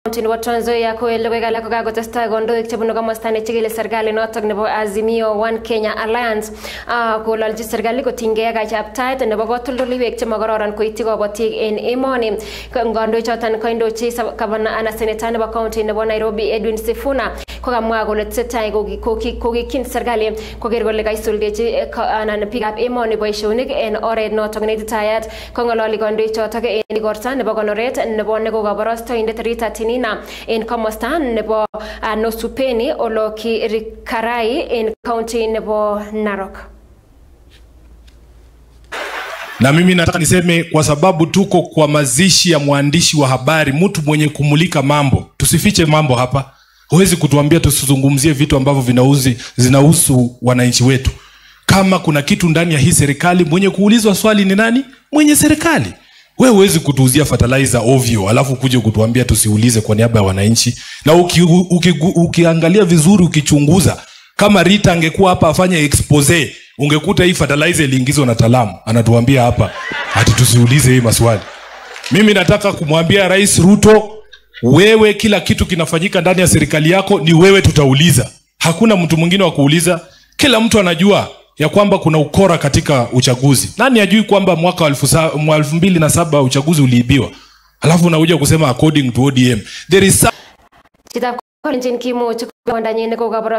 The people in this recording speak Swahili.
Nebo Trans Nzoia ko logoiwek alak kokakotestai kondoik chebunu komosta nechigili serikali notok nebo Azimio One Kenya Alliance kolalji serikali kotinygei kachaptaet nebo kotoldoleiwek chemokororon koityi kobotik en emoni. Kandoik choton koindochi gavana ana senator nebo county nebo Nairobi Edwin Sifuna kokamwa kole tesetai kokikin serikali koker kole kaisuldechi anan biikab emoni boisionik en oret notok neititayat. Kong'ololi kandoik chotok en igorta nebo konoret nebo nekokoborostoindet Rita Tinina en komosta nebo Nosupeni Oloki Rikarai en county nebo Narok. Na mimi nataka niseme kwa sababu tuko kwa mazishi ya mwandishi wa habari, mtu mwenye kumulika mambo. Tusifiche mambo hapa. Huwezi kutuambia tusizungumzie vitu ambavyo zinahusu wananchi wetu. Kama kuna kitu ndani ya hii serikali, mwenye kuulizwa swali ni nani? Mwenye serikali. Wewe huwezi kutuuzia fertilizer ovyo alafu kuje kutuambia tusiulize kwa niaba ya wananchi. Na ukiangalia vizuri, ukichunguza, kama Rita angekuwa hapa afanye expose, ungekuta hii fertilizer iliingizwa na Talamu. Anatuambia hapa ati tusiulize hii maswali. Mimi nataka kumwambia Rais Ruto, wewe kila kitu kinafanyika ndani ya serikali yako ni wewe tutauliza. Hakuna mtu mwingine wa kuuliza. Kila mtu anajua ya kwamba kuna ukora katika uchaguzi. Nani ajui kwamba mwaka wa 2007 uchaguzi uliibiwa? Alafu unakuja kusema according to ODM. There is